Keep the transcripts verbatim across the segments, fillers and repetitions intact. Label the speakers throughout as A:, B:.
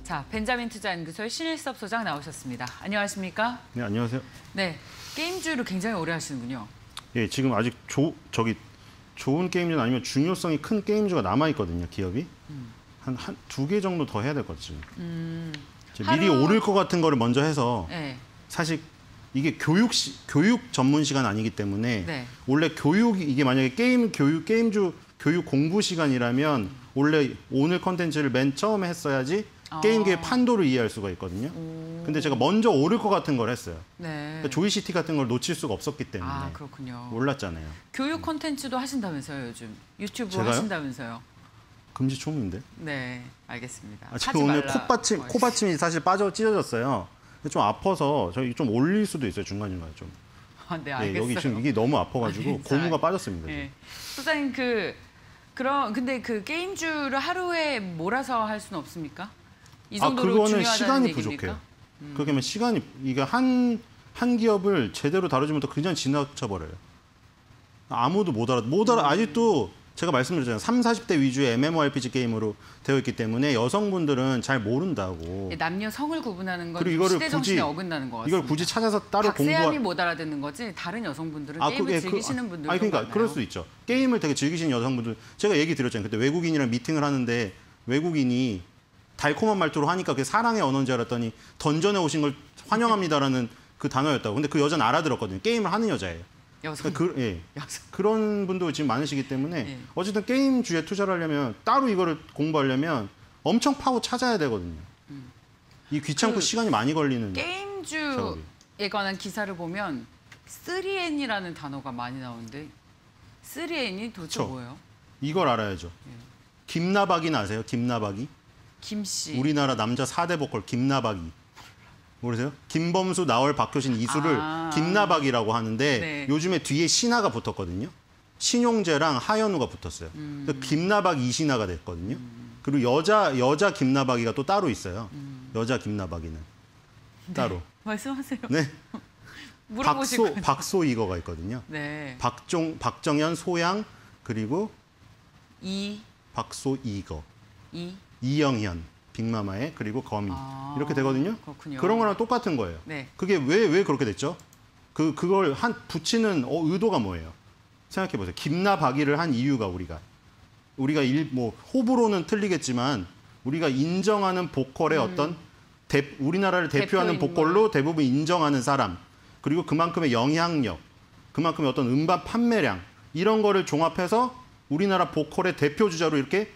A: 자, 벤자민 투자연구소의 신일섭 소장 나오셨습니다. 안녕하십니까?
B: 네, 안녕하세요.
A: 네, 게임주를 굉장히 오래 하시는군요.
B: 예, 지금 아직 조, 저기 좋은 게임주는 아니면 중요성이 큰 게임주가 남아있거든요, 기업이. 음. 한, 한 두 개 정도 더 해야 될 것 같죠. 음, 미리 하루... 오를 것 같은 거를 먼저 해서 네. 사실 이게 교육, 시, 교육 전문 시간 아니기 때문에 네. 원래 교육, 이게 만약에 게임 교육, 게임주 교육 공부 시간이라면 음. 원래 오늘 컨텐츠를 맨 처음에 했어야지 아. 게임계의 판도를 이해할 수가 있거든요. 오. 근데 제가 먼저 오를 것 같은 걸 했어요. 네. 그러니까 조이시티 같은 걸 놓칠 수가 없었기 때문에.
A: 아, 그렇군요.
B: 몰랐잖아요.
A: 교육 콘텐츠도 하신다면서요, 요즘. 유튜브
B: 제가요?
A: 하신다면서요.
B: 금지총인데.
A: 네, 알겠습니다.
B: 아, 제가 오늘 콧받침, 콧받침이 사실 빠져 찢어졌어요. 좀 아파서 저희 좀 올릴 수도 있어요, 중간중간에 좀.
A: 아, 네, 알겠어요.
B: 네, 여기 지금 이게 너무 아파가지고 아, 고무가 빠졌습니다. 네.
A: 소장님, 그, 그런, 근데 그 게임주를 하루에 몰아서 할 수는 없습니까? 이 정도로
B: 아, 그거는
A: 중요하다는
B: 시간이
A: 얘기입니까?
B: 부족해요.
A: 음.
B: 그렇게 하면 시간이, 이게 한, 한 기업을 제대로 다루지 못하고 그냥 지나쳐버려요. 아무도 못 알아, 못 알아, 음. 아직도 제가 말씀드렸잖아요. 삼, 사십 대 위주의 엠엠오알피지 게임으로 되어 있기 때문에 여성분들은 잘 모른다고.
A: 남녀 성을 구분하는 건 시대 정신에 어긋나는 것 같습니다.
B: 이걸 굳이 찾아서 따로 공부하...
A: 박세암이 못 알아듣는 거지 다른 여성분들은 아, 게임을 그, 예, 즐기시는
B: 그,
A: 분들도
B: 아니 그러니까
A: 많아요.
B: 그럴 수 있죠. 게임을 되게 즐기시는 여성분들. 제가 얘기 드렸잖아요. 그때 외국인이랑 미팅을 하는데 외국인이 달콤한 말투로 하니까 그게 사랑의 언어인 줄 알았더니 던전에 오신 걸 환영합니다라는 그 단어였다고. 근데 그 여자는 알아들었거든요. 게임을 하는 여자예요.
A: 여성.
B: 그, 예. 여성. 그런 분도 지금 많으시기 때문에 예. 어쨌든 게임주에 투자를 하려면 따로 이거를 공부하려면 엄청 파고 찾아야 되거든요. 음. 이 귀찮고 그 시간이 많이 걸리는
A: 게임주에 작업이. 관한 기사를 보면 쓰리 엔이라는 단어가 많이 나오는데 쓰리 엔이 도대체 그쵸. 뭐예요?
B: 이걸 알아야죠. 예. 김나박이 아세요? 김나박이?
A: 김씨.
B: 우리나라 남자 사 대 보컬 김나박이. 모르세요? 김범수, 나월, 박효신, 이수를 아 김나박이라고 하는데 네. 요즘에 뒤에 신하가 붙었거든요. 신용재랑 하현우가 붙었어요. 음. 그래서 김나박 이신하가 됐거든요. 음. 그리고 여자 여자 김나박이가 또 따로 있어요. 음. 여자 김나박이는 네. 따로.
A: 말씀하세요.
B: 네. 박소 박소이거가 있거든요.
A: 네.
B: 박종 박정현, 소양 그리고
A: 이
B: 박소이거.
A: 이
B: 이영현. 빅마마의 그리고 거미 아, 이렇게 되거든요.
A: 그렇군요.
B: 그런 거랑 똑같은 거예요.
A: 네.
B: 그게 왜 왜 그렇게 됐죠? 그 그걸 한 붙이는 어, 의도가 뭐예요? 생각해 보세요. 김나박이를 한 이유가 우리가 우리가 일, 뭐 호불호는 틀리겠지만 우리가 인정하는 보컬의 음. 어떤 대, 우리나라를 대표하는 보컬로 걸. 대부분 인정하는 사람 그리고 그만큼의 영향력, 그만큼의 어떤 음반 판매량 이런 거를 종합해서 우리나라 보컬의 대표 주자로 이렇게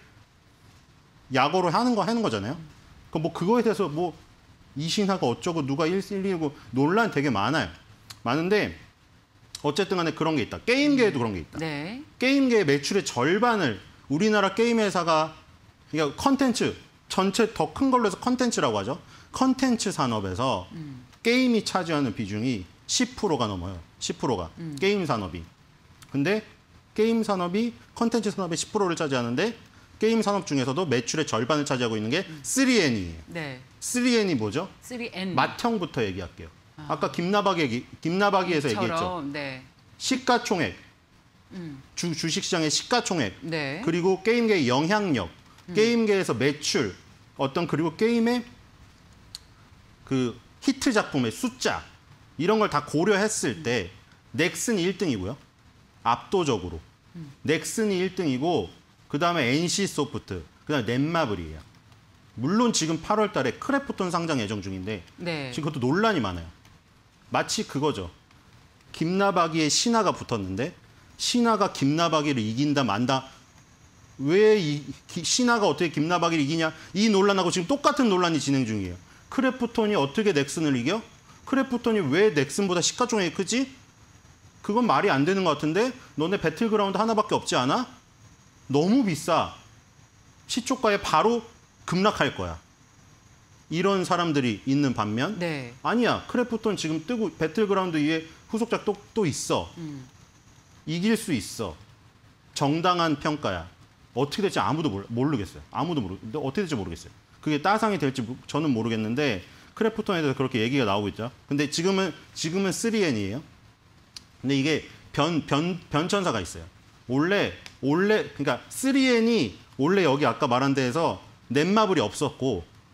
B: 약어로 하는 거 하는 거잖아요. 그럼 뭐 그거에 대해서 뭐 이신하가 어쩌고 누가 일, 일, 이고 논란 되게 많아요. 많은데 어쨌든 간에 그런 게 있다. 게임계에도 그런 게 있다.
A: 네.
B: 게임계의 매출의 절반을 우리나라 게임 회사가 그러니까 컨텐츠 전체 더 큰 걸로 해서 컨텐츠라고 하죠. 컨텐츠 산업에서 음. 게임이 차지하는 비중이 십 퍼센트가 넘어요. 십 퍼센트가 음. 게임 산업이. 근데 게임 산업이 컨텐츠 산업의 십 퍼센트를 차지하는데 게임 산업 중에서도 매출의 절반을 차지하고 있는 게 쓰리 엔이에요.
A: 네.
B: 쓰리 엔이 뭐죠?
A: 쓰리 엔.
B: 맏형부터 얘기할게요. 아. 아까 김나박이 얘기, 김나박이에서 얘기했죠.
A: 네.
B: 시가총액,
A: 음.
B: 주, 주식시장의 시가총액,
A: 네.
B: 그리고 게임계의 영향력, 음. 게임계에서 매출, 어떤 그리고 게임의 그 히트 작품의 숫자 이런 걸 다 고려했을 때 넥슨이 일 등이고요. 압도적으로. 음. 넥슨이 일 등이고 그 다음에 엔씨소프트, 그 다음에 넷마블이에요. 물론 지금 팔월 달에 크래프톤 상장 예정 중인데
A: 네.
B: 지금 그것도 논란이 많아요. 마치 그거죠. 김나박이에 신하가 붙었는데 신하가 김나박이를 이긴다 만다. 왜 이, 신하가 어떻게 김나박이를 이기냐. 이 논란하고 지금 똑같은 논란이 진행 중이에요. 크래프톤이 어떻게 넥슨을 이겨? 크래프톤이 왜 넥슨보다 시가총액이 크지? 그건 말이 안 되는 것 같은데 너네 배틀그라운드 하나밖에 없지 않아? 너무 비싸. 시초가에 바로 급락할 거야. 이런 사람들이 있는 반면
A: 네.
B: 아니야. 크래프톤 지금 뜨고 배틀그라운드 위에 후속작 또, 또 있어.
A: 음.
B: 이길 수 있어. 정당한 평가야. 어떻게 될지 아무도 모르, 모르겠어요. 아무도 모르. 어떻게 될지 모르겠어요. 그게 따상이 될지 저는 모르겠는데 크래프톤에 대해서 그렇게 얘기가 나오고 있죠. 근데 지금은 지금은 쓰리 엔이에요. 근데 이게 변, 변, 변천사가 있어요. 원래 원래 그러니까 쓰리 엔이 원래 여기 아까 말한 데에서 넷마블이 없었고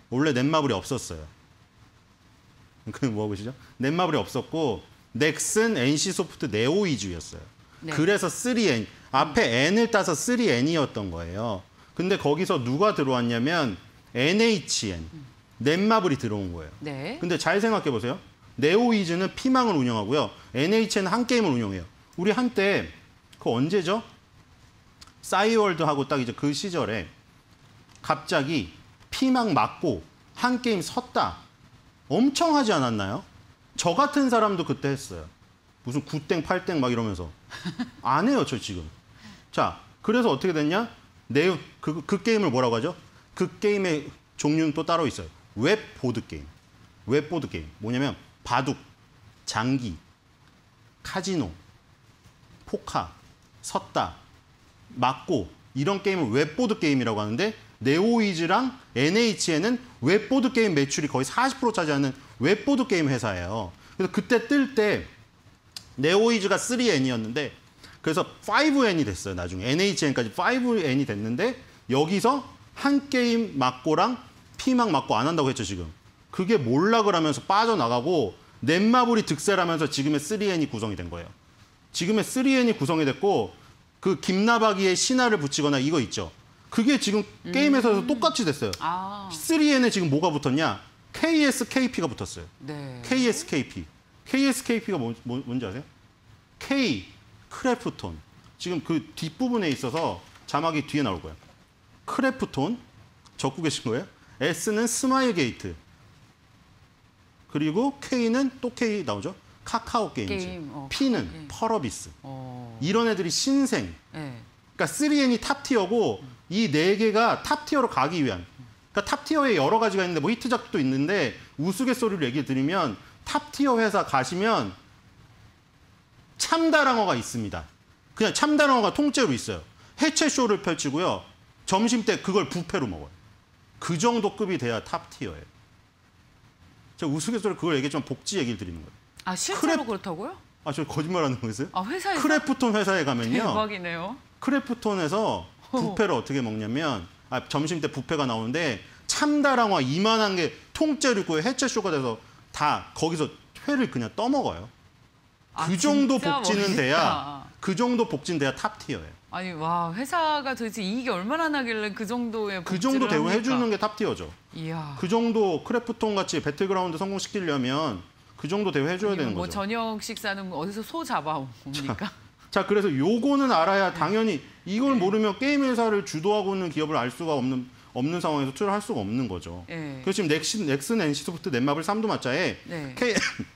B: 원래 넷마블이 없었어요. 그 뭐하시죠? 넷마블이 없었고 넥슨, 엔씨소프트, 네오이즈였어요.
A: 네.
B: 그래서 쓰리 엔 앞에 N을 따서 쓰리 엔이었던 거예요. 근데 거기서 누가 들어왔냐면 엔에이치엔, 넷마블이 들어온 거예요.
A: 네.
B: 근데 잘 생각해 보세요. 네오이즈는 피망을 운영하고요. 엔에이치엔은 한 게임을 운영해요. 우리 한때 그 언제죠? 싸이월드하고 딱 이제 그 시절에 갑자기 피망 맞고 한 게임 섰다. 엄청 하지 않았나요? 저 같은 사람도 그때 했어요. 무슨 구 땡, 팔 땡 막 이러면서. 안 해요, 저 지금. 자, 그래서 어떻게 됐냐? 네, 그, 그 게임을 뭐라고 하죠? 그 게임의 종류는 또 따로 있어요. 웹 보드 게임. 웹 보드 게임. 뭐냐면 바둑, 장기, 카지노, 포카, 섰다, 맞고 이런 게임을 웹보드 게임이라고 하는데 네오이즈랑 엔에이치엔은 웹보드 게임 매출이 거의 사십 퍼센트 차지하는 웹보드 게임 회사예요. 그래서 그때 뜰 때 네오이즈가 쓰리 엔이었는데 그래서 파이브 엔이 됐어요. 나중에 엔에이치엔까지 파이브 엔이 됐는데 여기서 한 게임 맞고랑 피망 맞고 안 한다고 했죠 지금. 그게 몰락을 하면서 빠져나가고 넷마블이 득세하면서 지금의 쓰리 엔이 구성이 된 거예요. 지금의 쓰리 엔이 구성이 됐고 그 김나박이의 신화를 붙이거나 이거 있죠. 그게 지금 음. 게임에서 똑같이 됐어요.
A: 아.
B: 쓰리 엔에 지금 뭐가 붙었냐? 케이에스케이피가 붙었어요.
A: 네.
B: 케이에스케이피. 케이에스케이피가 뭐, 뭐, 뭔지 아세요? K, 크래프톤. 지금 그 뒷부분에 있어서 자막이 뒤에 나올 거예요. 크래프톤, 적고 계신 거예요. S는 스마일 게이트. 그리고 K는 또 K 나오죠. 카카오 게임즈.
A: 게임, 어,
B: P는
A: 게임.
B: 펄어비스.
A: 어.
B: 이런 애들이 신생.
A: 네.
B: 그러니까 쓰리 엔이 탑티어고 이 네 개가 탑티어로 가기 위한. 그러니까 탑티어에 여러 가지가 있는데 뭐 히트작도 있는데 우스갯소리를 얘기 드리면 탑티어 회사 가시면 참다랑어가 있습니다. 그냥 참다랑어가 통째로 있어요. 해체쇼를 펼치고요. 점심 때 그걸 뷔페로 먹어요. 그 정도 급이 돼야 탑티어예요. 제가 우스갯소리 그걸 얘기했지만 복지 얘기를 드리는 거예요.
A: 아 실제로
B: 크랩-
A: 그렇다고요?
B: 아, 저 거짓말하는 거였어요?
A: 아 회사에서?
B: 크래프톤 회사에 가면요.
A: 대박이네요.
B: 크래프톤에서 뷔페를 어떻게 먹냐면 아, 점심 때 뷔페가 나오는데 참다랑어 이만한 게 통째로 있고 해체쇼가 돼서 다 거기서 회를 그냥 떠먹어요.
A: 아,
B: 그 정도
A: 진짜
B: 복지는
A: 멋있다.
B: 돼야 그 정도 복지는 돼야 탑티어예요.
A: 아니 와 회사가 도대체 이익이 얼마나 나길래 그 정도의
B: 그 정도
A: 복지를 합니까?
B: 대우해주는 게 탑티어죠.
A: 이야.
B: 그 정도 크래프톤 같이 배틀그라운드 성공시키려면 그 정도 대우해줘야 되는
A: 뭐
B: 거죠.
A: 저녁 식사는 어디서 소 잡아옵니까?
B: 자, 그래서 요거는 알아야 당연히 이걸 모르면 게임 회사를 주도하고 있는 기업을 알 수가 없는 없는 상황에서 투자를 할 수가 없는 거죠.
A: 네.
B: 그래서 지금 넥슨, 넥슨, 엔씨소프트, 넷마블 삼두마자에
A: 네.
B: K,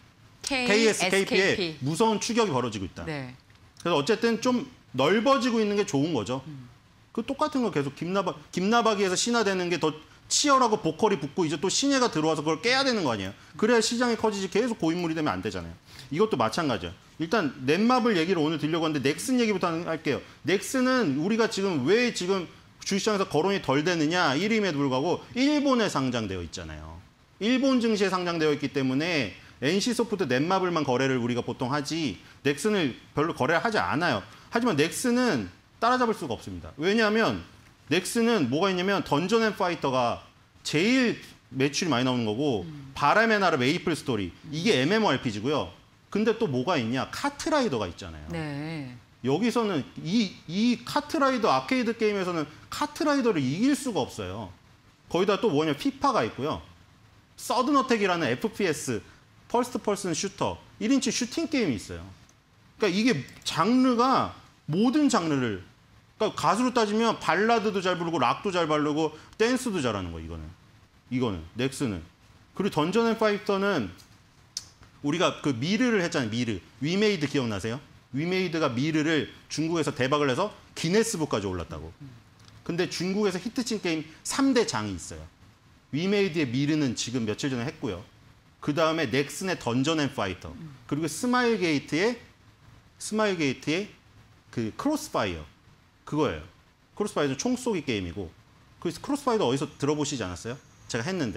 B: 케이에스케이피에 무서운 추격이 벌어지고 있다.
A: 네.
B: 그래서 어쨌든 좀 넓어지고 있는 게 좋은 거죠. 음. 그 똑같은 거 계속 김나박, 김나박이에서 신화되는 게 더 치열하고 보컬이 붙고 이제 또 신예가 들어와서 그걸 깨야 되는 거 아니에요. 그래야 시장이 커지지 계속 고인물이 되면 안 되잖아요. 이것도 마찬가지야. 일단 넷마블 얘기를 오늘 드리려고 하는데 넥슨 얘기부터 할게요. 넥슨은 우리가 지금 왜 지금 주식시장에서 거론이 덜 되느냐 일 위임에도 불구하고 일본에 상장되어 있잖아요. 일본 증시에 상장되어 있기 때문에 엔씨소프트, 넷마블만 거래를 우리가 보통 하지 넥슨을 별로 거래를 하지 않아요. 하지만 넥슨은 따라잡을 수가 없습니다. 왜냐하면 넥슨은 뭐가 있냐면 던전 앤 파이터가 제일 매출이 많이 나오는 거고 음. 바람의 나라 메이플 스토리 이게 엠엠오알피지고요. 근데 또 뭐가 있냐? 카트라이더가 있잖아요.
A: 네.
B: 여기서는 이, 이 카트라이더 아케이드 게임에서는 카트라이더를 이길 수가 없어요. 거기다 또 뭐냐? 피파가 있고요. 서든어택이라는 에프피에스 퍼스트 퍼슨 슈터 일 인치 슈팅 게임이 있어요. 그러니까 이게 장르가 모든 장르를 그러니까 가수로 따지면 발라드도 잘 부르고 락도 잘 바르고 댄스도 잘하는 거 이거는. 이거는 넥슨은. 그리고 던전 앤 파이터는 우리가 그 미르를 했잖아요. 미르. 위메이드 기억나세요? 위메이드가 미르를 중국에서 대박을 해서 기네스북까지 올랐다고. 근데 중국에서 히트친 게임 삼 대 장이 있어요. 위메이드의 미르는 지금 며칠 전에 했고요. 그 다음에 넥슨의 던전 앤 파이터. 그리고 스마일 게이트의 스마일 게이트의 그 크로스파이어. 그거예요. 크로스파이어는 총쏘기 게임이고 그 크로스파이어 어디서 들어보시지 않았어요? 제가 했는데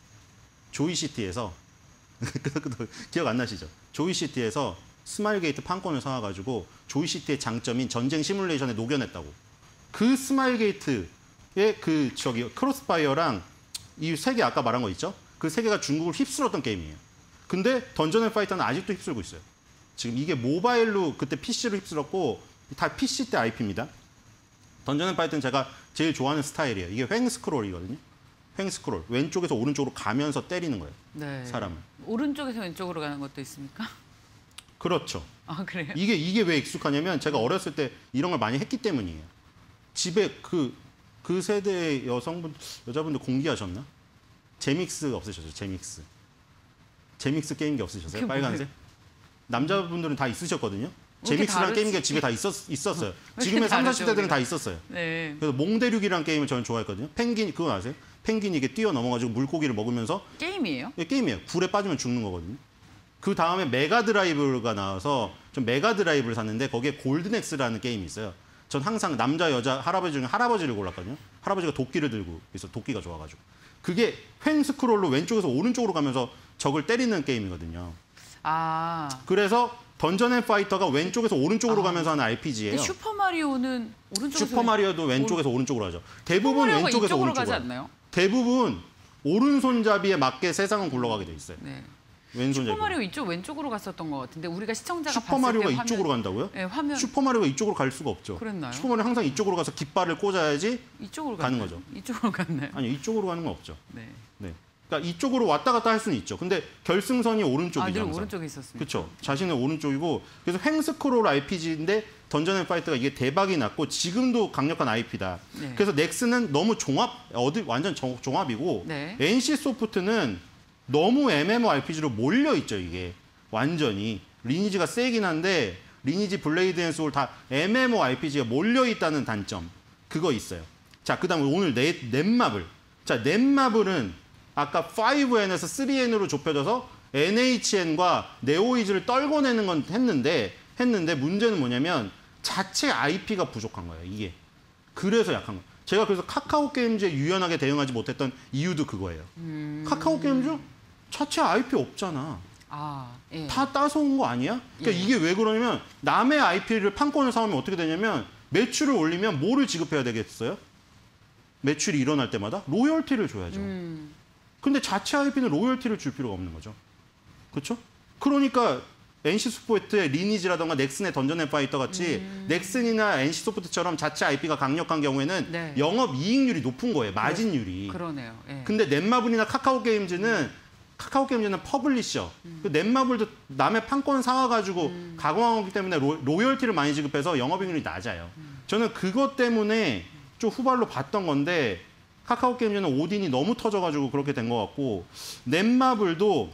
B: 조이시티에서 기억 안 나시죠? 조이시티에서 스마일 게이트 판권을 사와가지고 조이시티의 장점인 전쟁 시뮬레이션에 녹여냈다고. 그 스마일 게이트의 그 저기 크로스파이어랑 이 세 개 아까 말한 거 있죠? 그 세 개가 중국을 휩쓸었던 게임이에요. 근데 던전 앤 파이터는 아직도 휩쓸고 있어요. 지금 이게 모바일로 그때 피씨로 휩쓸었고 다 피씨 때 아이피입니다. 던전 앤 파이터는 제가 제일 좋아하는 스타일이에요. 이게 횡 스크롤이거든요. 횡 스크롤. 왼쪽에서 오른쪽으로 가면서 때리는 거예요.
A: 네.
B: 사람을.
A: 오른쪽에서 왼쪽으로 가는 것도 있습니까?
B: 그렇죠.
A: 아 그래요?
B: 이게 이게 왜 익숙하냐면 제가 어렸을 때 이런 걸 많이 했기 때문이에요. 집에 그 그 세대의 여성분 여자분들 공개하셨나? 제믹스 없으셨죠? 제믹스. 제믹스 게임기 없으셨어요?
A: 그게
B: 빨간색?
A: 뭐예요?
B: 남자분들은 다 있으셨거든요.
A: 왜 이렇게
B: 제믹스라는
A: 다르지?
B: 게임기가 집에 다 있었, 있었어요.
A: 왜
B: 지금의
A: 이렇게
B: 삼,
A: 다르죠,
B: 사십 대들은
A: 우리가?
B: 다 있었어요.
A: 네.
B: 그래서 몽대륙이라는 게임을 저는 좋아했거든요. 펭귄 그거 아세요? 펭귄이 이게 뛰어넘어가지고 물고기를 먹으면서
A: 게임이에요?
B: 이게 게임이에요. 굴에 빠지면 죽는 거거든요. 그 다음에 메가 드라이브가 나와서 좀 메가 드라이브를 샀는데 거기에 골든엑스라는 게임이 있어요. 전 항상 남자 여자 할아버지 중에 할아버지를 골랐거든요. 할아버지가 도끼를 들고 있어 도끼가 좋아가지고 그게 횡 스크롤로 왼쪽에서 오른쪽으로 가면서 적을 때리는 게임이거든요.
A: 아.
B: 그래서 던전 앤 파이터가 왼쪽에서 오른쪽으로
A: 아.
B: 가면서 하는 알피지예요.
A: 근데 슈퍼 마리오는 오른쪽에서
B: 슈퍼 마리오도 왼쪽에서 오른쪽으로 하죠. 대부분
A: 슈퍼마리오가
B: 왼쪽에서
A: 이쪽으로
B: 오른쪽으로
A: 가지
B: 하죠.
A: 않나요?
B: 대부분 오른손잡이에 맞게 세상은 굴러가게 돼 있어요.
A: 네.
B: 왼손잡이.
A: 슈퍼 마리오 이쪽 왼쪽으로 갔었던 것 같은데 우리가 시청자가
B: 슈퍼
A: 봤을
B: 마리오가
A: 때 화면,
B: 이쪽으로 간다고요?
A: 네, 화면
B: 슈퍼 마리오가 이쪽으로 갈 수가 없죠.
A: 그랬나요?
B: 슈퍼 마리오 항상 이쪽으로 가서 깃발을 꽂아야지.
A: 이쪽으로
B: 가는
A: 갔나요?
B: 거죠.
A: 이쪽으로 갔나요?
B: 아니 이쪽으로 가는 건 없죠.
A: 네.
B: 네. 그러니까 이쪽으로 왔다 갔다 할 수는 있죠. 근데 결승선이 오른쪽이죠.
A: 아, 늘
B: 항상.
A: 오른쪽에 있었습니다.
B: 그렇죠. 자신의 오른쪽이고 그래서 횡 스크롤 알피지인데 던전 앤 파이터가 이게 대박이 났고 지금도 강력한 아이피다.
A: 네.
B: 그래서 넥슨은 너무 종합 어디 완전 정- 종합이고
A: 네.
B: 엔씨 소프트는 너무 엠엠오알피지로 몰려 있죠, 이게. 완전히 리니지가 세긴 한데 리니지 블레이드 앤 소울 다 엠엠오알피지가 몰려 있다는 단점. 그거 있어요. 자, 그다음에 오늘 넷, 넷마블. 자, 넷마블은 아까 파이브엔에서 쓰리엔으로 좁혀져서 엔에이치엔과 네오이즈를 떨궈내는 건 했는데 했는데 문제는 뭐냐면 자체 아이피가 부족한 거예요, 이게. 그래서 약한 거예요. 제가 그래서 카카오 게임즈에 유연하게 대응하지 못했던 이유도 그거예요.
A: 음...
B: 카카오 게임즈 자체 아이피 없잖아.
A: 아, 예.
B: 다 따서 온 거 아니야? 그러니까
A: 예.
B: 이게 왜 그러냐면 남의 아이피를 판권을 사오면 어떻게 되냐면 매출을 올리면 뭐를 지급해야 되겠어요? 매출이 일어날 때마다 로열티를 줘야죠.
A: 음...
B: 근데 자체 아이피는 로열티를 줄 필요가 없는 거죠. 그렇죠? 그러니까 엔씨 소프트의 리니지라던가 넥슨의 던전 앤 파이터 같이
A: 음...
B: 넥슨이나 엔씨 소프트처럼 자체 아이피가 강력한 경우에는
A: 네.
B: 영업 이익률이 높은 거예요. 마진율이.
A: 그러네요. 예.
B: 근데 넷마블이나 카카오 게임즈는 카카오 게임즈는 퍼블리셔.
A: 음.
B: 그 넷마블도 남의 판권 사와가지고
A: 음.
B: 가공한 거기 때문에 로, 로열티를 많이 지급해서 영업이익률이 낮아요.
A: 음.
B: 저는 그것 때문에 좀 후발로 봤던 건데 카카오 게임즈는 오딘이 너무 터져가지고 그렇게 된 것 같고 넷마블도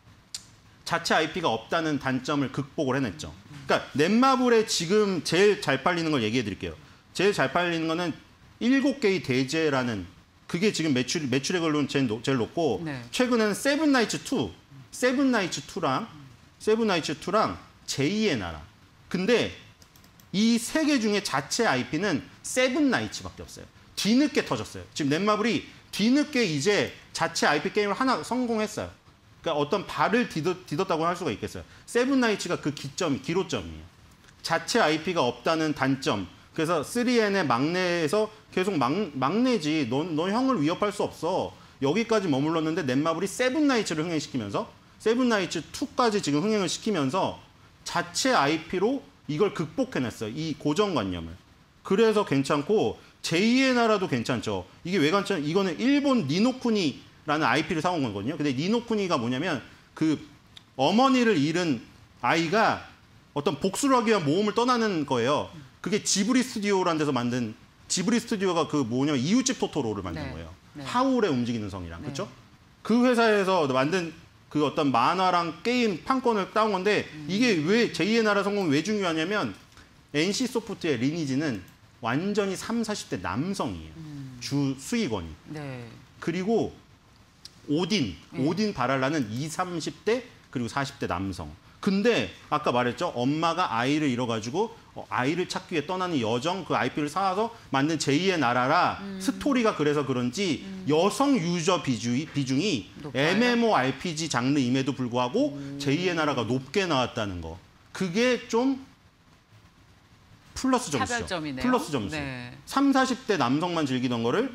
B: 자체 아이피가 없다는 단점을 극복을 해냈죠. 그러니까 넷마블의 지금 제일 잘 팔리는 걸 얘기해 드릴게요. 제일 잘 팔리는 거는 일곱 개의 대제라는 그게 지금 매출, 매출의 걸로는 제일, 높- 제일 높고
A: 네.
B: 최근에는 세븐나이츠 투, 세븐나이츠 투랑 세븐나이츠 투랑 제이의 나라. 근데 이 세 개 중에 자체 아이피는 세븐나이츠밖에 없어요. 뒤늦게 터졌어요. 지금 넷마블이 뒤늦게 이제 자체 아이피 게임을 하나 성공했어요. 그러니까 어떤 발을 디뎠, 디뎠다고 할 수가 있겠어요. 세븐나이츠가 그 기점이 기로점이에요. 자체 아이피가 없다는 단점. 그래서 쓰리엔의 막내에서 계속 막, 막내지. 넌, 넌 형을 위협할 수 없어. 여기까지 머물렀는데 넷마블이 세븐나이츠를 흥행시키면서 세븐나이츠 투까지 지금 흥행을 시키면서 자체 아이피로 이걸 극복해냈어요. 이 고정관념을. 그래서 괜찮고 제이의 나라도 괜찮죠. 이게 왜 괜찮죠? 이거는 일본 니노쿠니라는 아이피를 사온 거거든요. 근데 니노쿠니가 뭐냐면 그 어머니를 잃은 아이가 어떤 복수를 하기 위한 모험을 떠나는 거예요. 그게 지브리 스튜디오라는 데서 만든 지브리 스튜디오가 그 뭐냐면 이웃집 토토로를 만든
A: 네.
B: 거예요.
A: 네.
B: 하울의 움직이는 성이랑.
A: 네.
B: 그렇죠? 그 회사에서 만든 그 어떤 만화랑 게임 판권을 따온 건데
A: 음.
B: 이게 왜 제이의 나라 성공이 왜 중요하냐면 엔씨 소프트의 리니지는 완전히 삼, 사십 대 남성이에요.
A: 음.
B: 주 수익원이.
A: 네.
B: 그리고 오딘,
A: 네.
B: 오딘 바랄라는 이십, 삼십 대 그리고 사십 대 남성. 근데 아까 말했죠. 엄마가 아이를 잃어가지고 어, 아이를 찾기 위해 떠나는 여정 그 아이피를 사와서 만든 제이의 나라라
A: 음.
B: 스토리가 그래서 그런지 음. 여성 유저 비중이, 비중이
A: 높아요?
B: 엠엠오알피지 장르임에도 불구하고
A: 음.
B: 제이의 나라가 높게 나왔다는 거. 그게 좀 플러스 점수죠.
A: 차별점이네요.
B: 플러스 점수.
A: 네.
B: 삼, 사십 대 남성만 즐기던 거를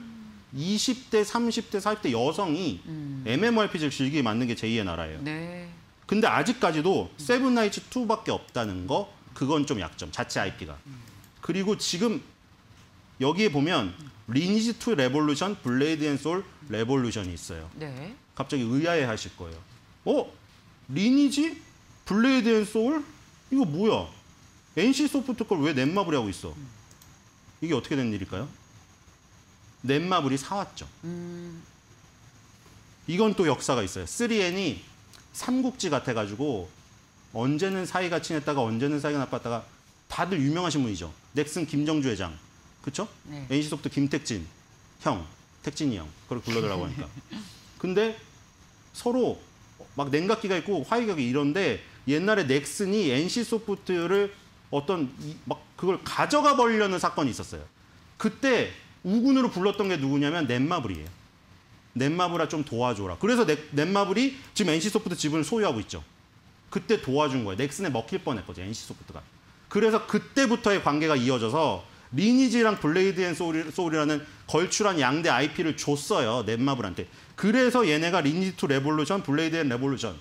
B: 이십 대, 삼십 대, 사십 대 여성이
A: 음.
B: 엠엠오알피지를 즐기게 만든 게 제이의 나라예요.
A: 네.
B: 근데 아직까지도 세븐 나이츠 투밖에 없다는 거, 그건 좀 약점, 자체 아이피가. 그리고 지금 여기에 보면 리니지 투 레볼루션, 블레이드 앤 소울 레볼루션이 있어요.
A: 네.
B: 갑자기 의아해 하실 거예요. 어? 리니지? 블레이드 앤 소울? 이거 뭐야? 엔씨 소프트 걸 왜 넷마블이 하고 있어? 이게 어떻게 된 일일까요? 넷마블이 사왔죠.
A: 음.
B: 이건 또 역사가 있어요. 쓰리엔이 삼국지 같아가지고 언제는 사이가 친했다가 언제는 사이가 나빴다가 다들 유명하신 분이죠. 넥슨 김정주 회장. 그쵸?
A: 네.
B: 엔씨소프트 김택진 형, 택진이 형. 그걸 불러달라고 하니까. 근데 서로 막 냉각기가 있고 화해가 이런데 옛날에 넥슨이 엔씨소프트를 어떤 이- 막 그걸 가져가 버리려는 사건이 있었어요. 그때 우군으로 불렀던 게 누구냐면 넷마블이에요. 넷마블아 좀 도와줘라. 그래서 넷, 넷마블이 지금 엔씨소프트 지분을 소유하고 있죠. 그때 도와준 거예요. 넥슨에 먹힐 뻔했거든요. 엔씨소프트가. 그래서 그때부터의 관계가 이어져서 리니지랑 블레이드 앤 소울, 소울이라는 걸출한 양대 아이피를 줬어요. 넷마블한테. 그래서 얘네가 리니지 투 레볼루션, 블레이드 앤 레볼루션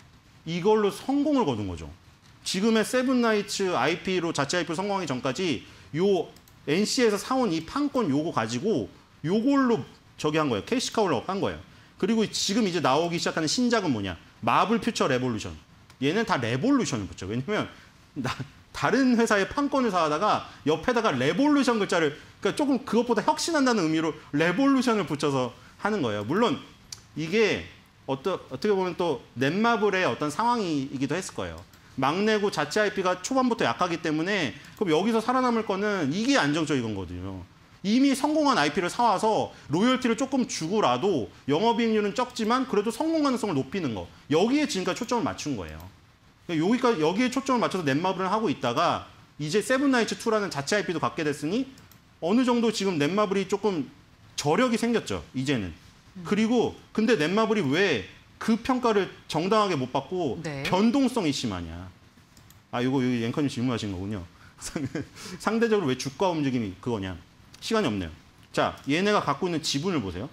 B: 이걸로 성공을 거둔 거죠. 지금의 세븐 나이츠 아이피로 자체 아이피로 성공하기 전까지 요 엔씨에서 사온 이 판권 요거 가지고 요걸로 저기 한 거예요. 캐시카우를 한 거예요. 그리고 지금 이제 나오기 시작하는 신작은 뭐냐? 마블 퓨처 레볼루션. 얘는 다 레볼루션을 붙여. 왜냐면 나, 다른 회사의 판권을 사다가 옆에다가 레볼루션 글자를 그러니까 조금 그것보다 혁신한다는 의미로 레볼루션을 붙여서 하는 거예요. 물론 이게 어떠, 어떻게 보면 또 넷마블의 어떤 상황이기도 했을 거예요. 막내고 자체 아이피가 초반부터 약하기 때문에 그럼 여기서 살아남을 거는 이게 안정적인 거거든요. 이미 성공한 아이피를 사와서 로열티를 조금 주고라도 영업이익률은 적지만 그래도 성공 가능성을 높이는 거. 여기에 지금까지 초점을 맞춘 거예요. 여기까지 여기에 초점을 맞춰서 넷마블을 하고 있다가 이제 세븐나이츠 투라는 자체 아이피도 갖게 됐으니 어느 정도 지금 넷마블이 조금 저력이 생겼죠. 이제는. 그리고 근데 넷마블이 왜 그 평가를 정당하게 못 받고
A: 네.
B: 변동성이 심하냐. 아, 이거 여기 앵커님 질문하신 거군요. 상대적으로 왜 주가 움직임이 그거냐. 시간이 없네요. 자, 얘네가 갖고 있는 지분을 보세요.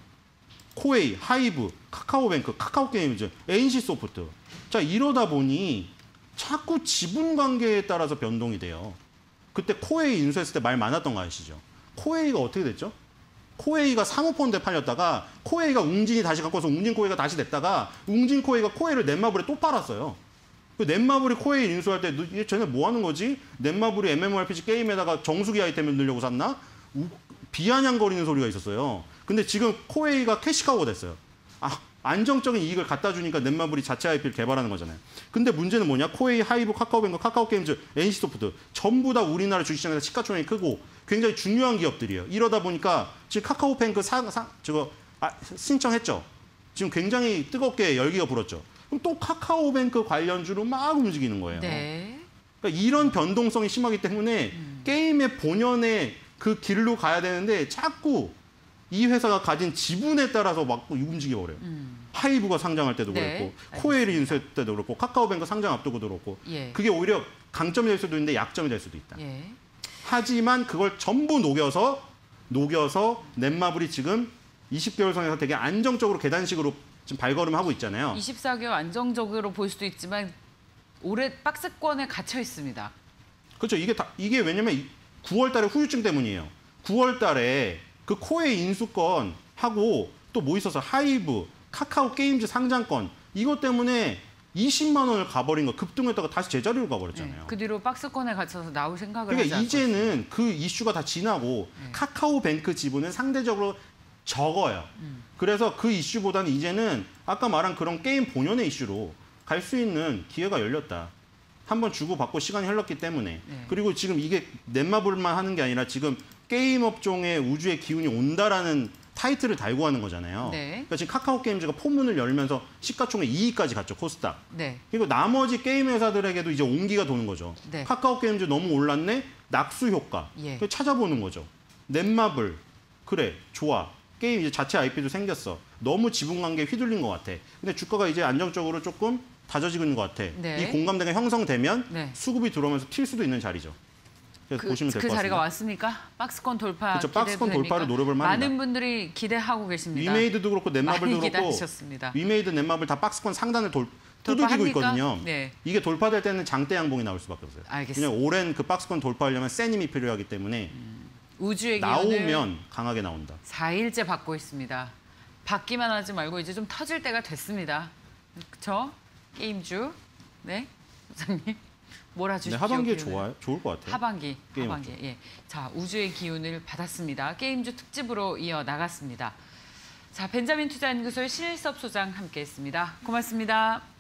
B: 코웨이, 하이브, 카카오뱅크, 카카오게임즈, 엔씨소프트. 자, 이러다 보니 자꾸 지분 관계에 따라서 변동이 돼요. 그때 코웨이 인수했을 때 말 많았던 거 아시죠? 코웨이가 어떻게 됐죠? 코웨이가 사모펀드에 팔렸다가 코웨이가 웅진이 다시 갖고 와서 웅진 코웨이가 다시 냈다가 웅진 코웨이가 코웨이를 넷마블에 또 팔았어요. 그 넷마블이 코웨이 인수할 때 얘 쟤네 뭐 하는 거지? 넷마블이 엠엠오알피지 게임에다가 정수기 아이템을 넣으려고 샀나? 우, 비아냥거리는 소리가 있었어요. 근데 지금 코웨이가 캐시카우가 됐어요. 아, 안정적인 이익을 갖다 주니까 넷마블이 자체 아이피를 개발하는 거잖아요. 근데 문제는 뭐냐? 코웨이, 하이브, 카카오뱅크, 카카오게임즈, 엔씨소프트 전부 다 우리나라 주식시장에서 시가총액이 크고 굉장히 중요한 기업들이에요. 이러다 보니까 지금 카카오뱅크 사, 사, 저거 아, 신청했죠. 지금 굉장히 뜨겁게 열기가 불었죠. 그럼 또 카카오뱅크 관련주로 막 움직이는 거예요.
A: 네.
B: 그러니까 이런 변동성이 심하기 때문에 음. 게임의 본연의 그 길로 가야 되는데 자꾸 이 회사가 가진 지분에 따라서 막 움직여버려요. 음. 하이브가 상장할 때도
A: 네,
B: 그렇고 코웨이를 인수할 때도 그렇고 카카오뱅크 상장 앞두고도 그렇고
A: 예.
B: 그게 오히려 강점이 될 수도 있는데 약점이 될 수도 있다.
A: 예.
B: 하지만 그걸 전부 녹여서 녹여서 넷마블이 지금 이십 개월 선에서 되게 안정적으로 계단식으로 지금 발걸음하고 있잖아요.
A: 이십사 개월 안정적으로 볼 수도 있지만 올해 박스권에 갇혀 있습니다.
B: 그렇죠. 이게 다 이게 왜냐면 구월 달에 후유증 때문이에요. 구월 달에 그 코웨이 인수권 하고 또 뭐 있어서 하이브, 카카오 게임즈 상장권 이것 때문에 이십만 원을 가버린 거 급등했다가 다시 제자리로 가버렸잖아요.
A: 네, 그 뒤로 박스권에 갇혀서 나올 생각을
B: 그러니까
A: 하지
B: 이제는 그 이슈가 다 지나고
A: 네.
B: 카카오뱅크 지분은 상대적으로 적어요. 음. 그래서 그 이슈보다는 이제는 아까 말한 그런 게임 본연의 이슈로 갈 수 있는 기회가 열렸다. 한번 주고받고 시간이 흘렀기 때문에.
A: 네.
B: 그리고 지금 이게 넷마블만 하는 게 아니라 지금 게임 업종의 우주의 기운이 온다라는 타이틀을 달고 하는 거잖아요.
A: 네.
B: 그러니까 지금 카카오 게임즈가 포문을 열면서 시가총액 이 위까지 갔죠. 코스닥.
A: 네.
B: 그리고 나머지 게임 회사들에게도 이제 온기가 도는 거죠.
A: 네.
B: 카카오 게임즈 너무 올랐네? 낙수 효과.
A: 예.
B: 찾아보는 거죠. 넷마블. 그래. 좋아. 게임 이제 자체 아이피도 생겼어. 너무 지분 관계에 휘둘린 것 같아. 근데 주가가 이제 안정적으로 조금 다져지고 있는 것 같아.
A: 네.
B: 이 공감대가 형성되면
A: 네.
B: 수급이 들어오면서 튈 수도 있는 자리죠. 그래서
A: 그,
B: 보시면 될 것
A: 그 자리가
B: 같습니다.
A: 왔습니까? 박스권 돌파.
B: 그렇죠. 박스권
A: 기대도
B: 돌파를
A: 됩니까?
B: 노려볼 만합니다.
A: 많은 분들이 기대하고 계십니다.
B: 위메이드도 그렇고 넷마블도
A: 많이
B: 그렇고
A: 기다리셨습니다.
B: 위메이드 넷마블 다 박스권 상단을 돌, 두들기고
A: 돌파합니까?
B: 있거든요.
A: 네.
B: 이게 돌파될 때는 장대 양봉이 나올 수밖에 없어요.
A: 알겠습니다.
B: 그냥 오랜 그 박스권 돌파하려면 센 힘이 필요하기 때문에
A: 우주의 기운을
B: 나오면 강하게 나온다.
A: 사 일째 받고 있습니다. 받기만 하지 말고 이제 좀 터질 때가 됐습니다. 그렇죠? 게임주. 네, 소장님. 몰아주십시오.
B: 네, 하반기에
A: 기운을.
B: 좋아요. 좋을 것 같아요.
A: 하반기,
B: 게임
A: 하반기. 예. 자, 우주의 기운을 받았습니다. 게임주 특집으로 이어 나갔습니다. 자, 벤자민 투자연구소의 신일섭 소장 함께했습니다. 고맙습니다.